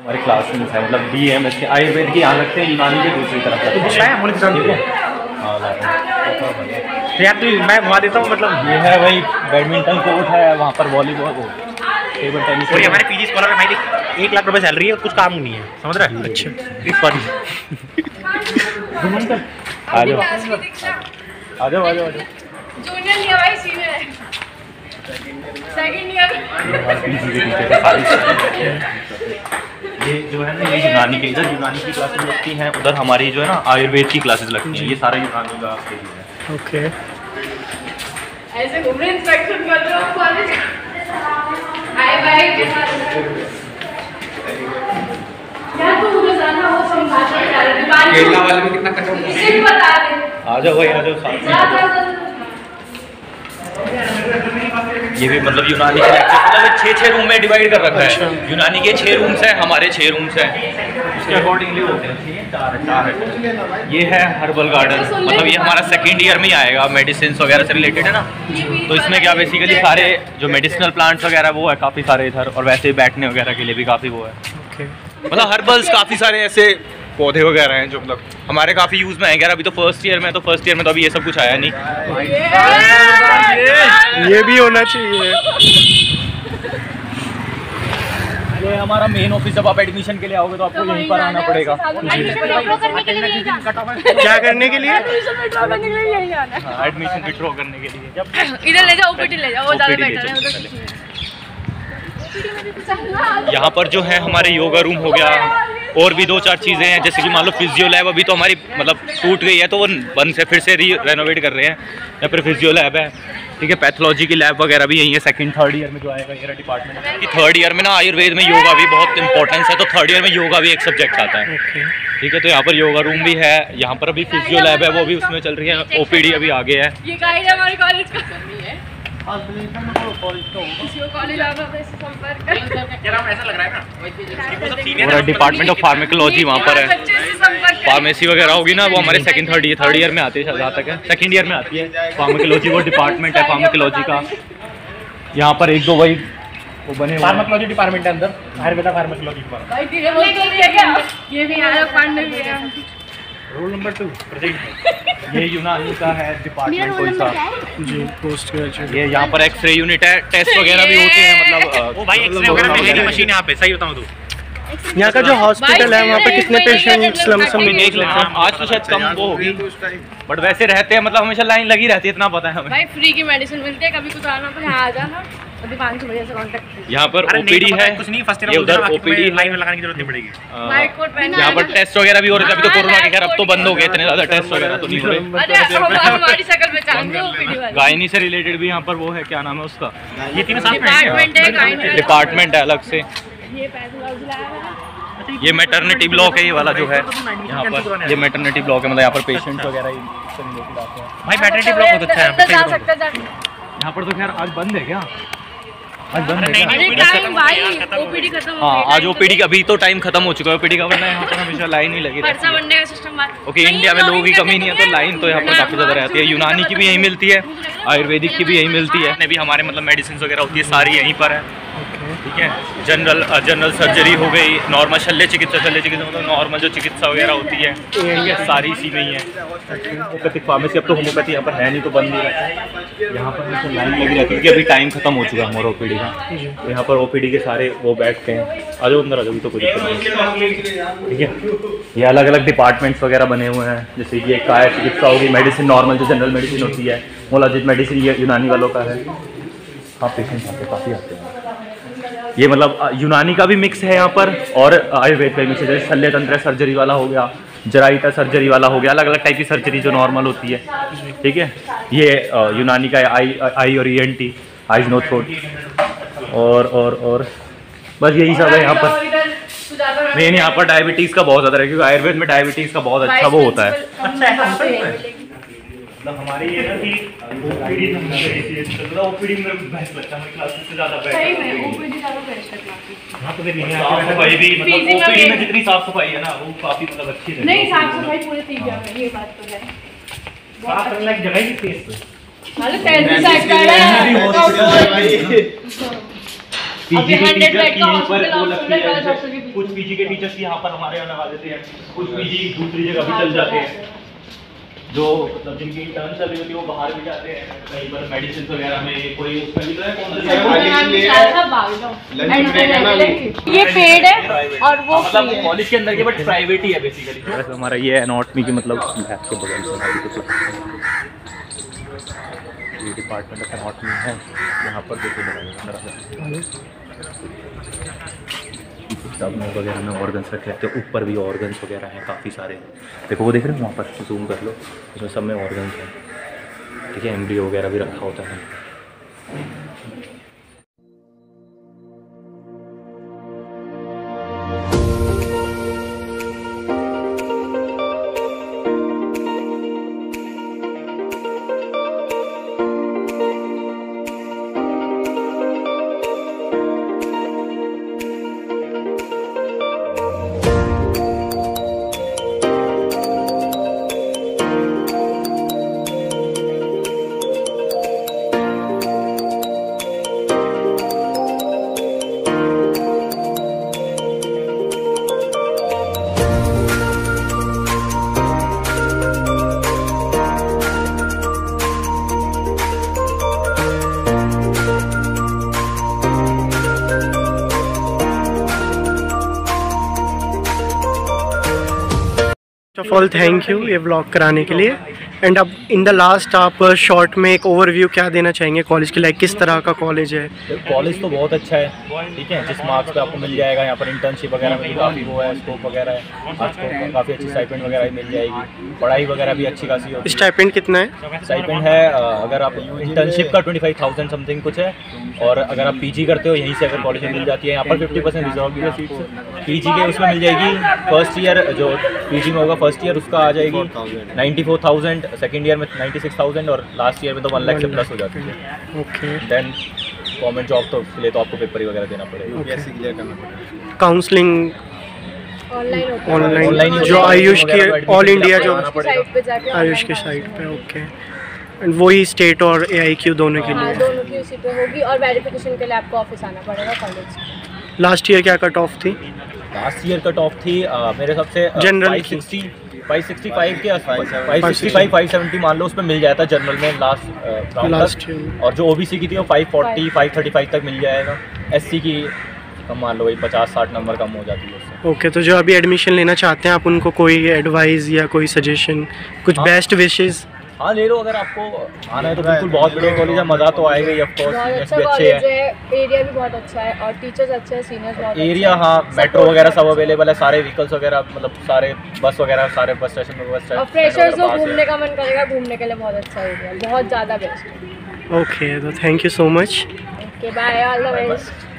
हमारे क्लासरूम्स है, मतलब DMS के आयुर्वेद की यहाँ लगते हैं, यूनानी के दूसरी तरफ लगते हैं। यार तो मैं घुमा देता हूँ, मतलब ये है वही बैडमिंटन कोर्ट है, वहाँ पर वॉलीबॉल, टेबल टेनिस। और ये हमारे पीजी स्कॉलर है भाई, 1 लाख रुपए सैलरी है, कुछ काम नहीं है, समझ रहा है? अच्छा सॉरी। आ जाओ आ जाओ आ जाओ। जूनियर नहीं है भाई, सीनियर है, सेकंड ईयर। ये जो है ना, ये यूनानी के, इधर यूनानी की क्लासेस लगती हैं, उधर हमारी जो है ना आयुर्वेद की क्लासेस लगती हैं। ये सारा यूनानी का है। ओके, ऐसे घूम रहे इंस्पेक्शन कर रहे हो कॉलेज। हाय बाय के साथ यार, तू मुझे जाना हो समझाता है, केरला वाले में कितना कट होगा इसे भी बता दे। आ जाओ भाई, आ जाओ साथ में। ये भी मतलब यूनानी के लेक्चर, मतलब 6-6 रूम में डिवाइड कर रखा है। यूनानी के 6 रूम्स हैं, हमारे 6 रूम्स हैं, उसके अकॉर्डिंगली होते हैं 4 ये है हर्बल गार्डन, मतलब ये हमारा सेकेंड ईयर में ही आएगा, मेडिसिन वगैरह से रिलेटेड है ना। तो इसमें क्या बेसिकली सारे जो मेडिसिनल प्लांट्स वगैरह वो है काफ़ी सारे इधर, और वैसे बैठने वगैरह के लिए भी काफ़ी वो है। मतलब हर्बल्स काफ़ी सारे ऐसे पौधे वगैरह हैं जो मतलब हमारे काफ़ी यूज़ में आएंगे। अभी तो फर्स्ट ईयर में, तो फर्स्ट ईयर में तो अभी ये सब कुछ आया नहीं। ये भी होना चाहिए। ये हमारा मेन ऑफिस, जब आप एडमिशन के लिए आओगे तो आपको यहीं पर आना पड़ेगा। क्या करने के लिए? एडमिशन विड्रॉ करने के लिए यही आना है। हाँ, एडमिशन विड्रॉ करने के लिए। जब इधर ले जाओ, ओपीडी ले जाओ, वो ज़्यादा बेटर है उधर। यहाँ पर जो है हमारे योगा रूम हो गया, और भी 2-4 चीज़ें हैं, जैसे कि मान लो फिजियो लैब अभी तो हमारी मतलब टूट गई है, तो वो बंद से फिर से रेनोवेट कर रहे हैं। या फिर फिजियो लैब है, ठीक है। पैथोलॉजी की लैब वगैरह भी यही है। सेकंड थर्ड ईयर में जो आएगा ये डिपार्टमेंट कि थर्ड ईयर में ना आयुर्वेद में योगा भी बहुत इंपॉर्टेंस है, तो थर्ड ईयर में योगा भी एक सब्जेक्ट आता है, ठीक है। तो यहाँ पर योगा रूम भी है, यहाँ पर अभी फिजियो लैब है, वो भी उसमें चल रही है। OPD अभी आगे है। ये गाइड है हमारे कॉलेज का, है कॉलेज आप अपने से संपर्क कर। ऐसा लग रहा है ना, पूरा डिपार्टमेंट ऑफ फार्मेकोलॉजी वहाँ पर है। फार्मेसी वगैरह होगी ना, वो हमारे सेकंड थर्ड ईयर में आती है, जहाँ तक है सेकंड ईयर में आती है। फार्मेकोलॉजी वो डिपार्टमेंट है फार्मेकोलॉजी का। यहाँ पर 1-2 वही वो बने फार्मेकोलॉजी डिपार्टमेंट है अंदर, आयुर्वेदा फार्मेकोलॉजी डिपार्टमेंट। भाई धीरे बोल तो दिया क्या? ये भी आया, पांडे भी है। Roll number 2 present. ये यूनानी का है डिपार्टमेंट कोई सा जी, पोस्ट ग्रेजुएट। ये यहाँ पर एक्सरे यूनिट है, टेस्ट वगैरह भी होते हैं। मतलब वो भाई एक्सरे वगैरह में है नहीं मशीन यहाँ पे, सही बताऊँ तो। यहाँ का जो हॉस्पिटल है वहाँ पे कितने पेशेंट्स लमसम में देख लेते हैं। आज तो शायद कम वो होगी, बट वैसे रहते हैं, मतलब हमेशा लाइन लगी रहती है, इतना पता है हमें। भाई फ्री की मेडिसिन मिलती है, कभी कुछ आना तो यहाँ आ जाना, अभी 5 बजे से कांटेक्ट। यहाँ पर OPD है, कुछ नहीं, फर्स्ट ये उधर OPD लाइन में लगाने की जरूरत नहीं पड़ेगी। वाइट कोट पहना यहाँ पर टेस्ट वगैरह भी हो रहे थे। अभी तो कोरोना के खैर अब तो बंद हो गए, इतने ज़्यादा टेस्ट वगैरह तो नहीं हो रहे। अरे हमारी शक्ल पहचान गए OPD वाले। गायनी से रिलेटेड भी यहाँ पर वो है, क्या नाम है उसका, ये 3 साल डिपार्टमेंट है, गाइड डिपार्टमेंट है अलग से। ये पैथोलॉजी लैब है। ये मैटरनिटी ब्लॉक है, ये वाला जो है यहाँ पर, ये मैटरनिटी ब्लॉक है, मतलब यहाँ पर पेशेंट्स वगैरह इससे रिलेटेड आते हैं। भाई मैटरनिटी ब्लॉक बहुत अच्छा है अंदर जा सकते हैं। यहाँ पर तो खैर आज बंद है क्या? आज बंद है क्या? अरे टाइम भाई, OPD खत्म हो हाँ, गया। आज OPD का अभी तो टाइम खत्म हो चुका है OPD का, वरना यहाँ पर हमेशा लाइन ही लगी रहती पर्चा है। बनने का सिस्टम बात। ओके, इंडिया में लोगों की कमी नहीं है, तो लाइन तो यहाँ पर काफ़ी ज़्यादा रहती है। यूनानी की भी यहीं मिलती है, आयुर्वेदिक की भी यहीं मिलती है, ने भी हमारे मतलब मेडिसिन वगैरह होती है सारी यहीं पर है, ठीक है। जनरल सर्जरी हो गई, नॉर्मल शल्य चिकित्सा मतलब नॉर्मल जो चिकित्सा वगैरह होती है, ठीक है, सारी इसी में ही है। होम्योपैथिक फार्मेसी, अब तो होम्योपैथी यहाँ पर है नहीं, तो बंद ही है। यहाँ पर तो लाइन लगी रहती है क्योंकि अभी टाइम खत्म हो चुका है हमारा OPD का। तो यहाँ पर OPD के सारे वो बैठते हैं। आ जाओ अंदर, आ जाओ, तो कोई दिक्कत नहीं, ठीक है। ये अलग अलग डिपार्टमेंट्स वगैरह बने हुए हैं, जैसे कि एक काय चिकित्सा होगी, मेडिसिन नॉर्मल जो जनरल मेडिसिन होती है, मोलाजिक मेडिसिन ये यूनानी वालों का है। हाँ, पेशेंट्स आते काफ़ी आते हैं। ये मतलब यूनानी का भी मिक्स है यहाँ पर, और आयुर्वेद का भी मिक्स है। जैसे शल्य तंत्र सर्जरी वाला हो गया, जराइटा सर्जरी वाला हो गया, अलग अलग टाइप की सर्जरी जो नॉर्मल होती है, ठीक है। ये यूनानी का आई और ENT, आइज नो थ्रोट, और बस यही सब है यहाँ पर। मेन यहाँ पर डायबिटीज़ का बहुत ज़्यादा है, क्योंकि आयुर्वेद में डायबिटीज़ का बहुत अच्छा वो होता है। मतलब हमारी ये ना कि OPD में बेस्ट लगता है, हमारी क्लास से ज़्यादा बेस्ट है। OPD ज़्यादा बेस्ट है क्लास। हाँ तो फिर साफ सफाई भी, मतलब OPD में जितनी साफ सफाई है ना वो काफ़ी मतलब अच्छी है। नहीं, साफ सफाई पूरे तीजा में, ये बात तो है। साफ रखने लायक जगह ही फेस पे। मतलब 10 सेकंड है। पीजी के 100 टीचर्स बेड की का यहीं पर हॉस्पिटल वो लगती है, हॉस्पिटल जैसे कुछ पीजी के टीचर्स यहाँ पर हमारे यहाँ लगा देते हैं, कुछ पीजी दूसरी जगह भी चल जाते हैं, जो मतलब जिनकी इंटर्न चल रही होती है वो बाहर भी जाते हैं कहीं पर मेडिसिन वगैरह में, कोई उसमें लिखा है कौन सा ये पेड है और वो मतलब कॉलेज के अंदर के, बट प्राइवेट ही है बेसिकली। हमारा ये एनाटॉमी की मतलब लैब के बगल से अभी तो ये डिपार्टमेंट ऑफ एनाटॉमी है, यहाँ पर देखो सब में वगैरह में ऑर्गन्स रखे रहते हैं, ऊपर भी ऑर्गन्स वगैरह हैं काफ़ी सारे। देखो वो देख रहे हो वहाँ पर, जूम कर लो, उसमें सब में ऑर्गन्स हैं, ठीक है, एम्ब्रियो वगैरह भी रखा होता है। ऑफ ऑल थैंक यू ये व्लॉग कराने के लिए। एंड अब इन द लास्ट आप शॉर्ट में एक ओवरव्यू क्या देना चाहेंगे कॉलेज के, लाइक किस तरह का कॉलेज है? कॉलेज तो बहुत अच्छा है, ठीक है, जिस मार्क्स पे आपको मिल जाएगा, यहाँ पर इंटर्नशिप वगैरह में भी काफ़ी वो है, स्कोप वगैरह है, आपको काफ़ी अच्छी स्टाइपेंड वगैरह भी मिल जाएगी, पढ़ाई वगैरह भी अच्छी खासी होती है। स्टाइपेंड कितना है? स्टाइपेंड है अगर आप इंटर्नशिप का 25,000 समथिंग कुछ है, और अगर आप पीजी करते हो यहीं से अगर कॉलेज में मिल जाती है, यहाँ पर 50% रिजर्व भी है सीट्स पीजी के, उसमें मिल जाएगी। फर्स्ट ईयर जो पीजी में होगा फर्स्ट ईयर उसका आ जाएगी 94,000, सेकेंड ईयर में 96,000 और लास्ट ईयर में तो 1 लाख से प्लस हो जाती है। ओके, देन गवर्नमेंट जॉब तो के लिए तो आपको पेपर ही वगैरह देना पड़ेगा, यूपीएससी क्लियर करना पड़ेगा। काउंसलिंग ऑनलाइन ऑनलाइन जो आयुष की ऑल इंडिया जो साइट पे जाके आयुष की साइट पे, ओके। एंड वही स्टेट और AIQ दोनों के लिए? दोनों की उसी पे होगी, और वेरिफिकेशन के लिए आपको ऑफिस आना पड़ेगा कॉलेज। लास्ट ईयर क्या कट ऑफ थी? लास्ट ईयर कट ऑफ थी मेरे हिसाब से जनरल 565 के आसपास, 565 570 मान लो, उसमें मिल जाता है जनरल में लास्ट ईयर। और जो ओबीसी की थी वो 540 535 तक मिल जाएगा। एससी की कम मान लो वही 50-60 नंबर कम हो जाती है उससे। ओके, तो जो अभी एडमिशन लेना चाहते हैं आप उनको कोई एडवाइस या कोई सजेशन, कुछ बेस्ट विशेस? हाँ ले लो, अगर आपको आना है तो बिल्कुल, बहुत बढ़िया कॉलेज है, मज़ा तो आएगा ही, ऑफ कोर्स बहुत सीनियर्स अच्छा भी अच्छे कॉलेज हैं, है, एरिया भी बहुत अच्छा है और टीचर्स अच्छे हैं, सीनियर्स बहुत एरिया अच्छे हैं। हाँ, मेट्रो वगैरह सब अवेलेबल है, सारे व्हीकल्स वगैरह मतलब सारे बस वगैरह सारे बस स्टेशन में बस और फ्रेशर्स को घूमने का मन करेगा, घूमने के लिए बहुत अच्छा एरिया है, बहुत ज़्यादा बेस्ट है। ओके, तो thank you so much. Okay bye, all the best.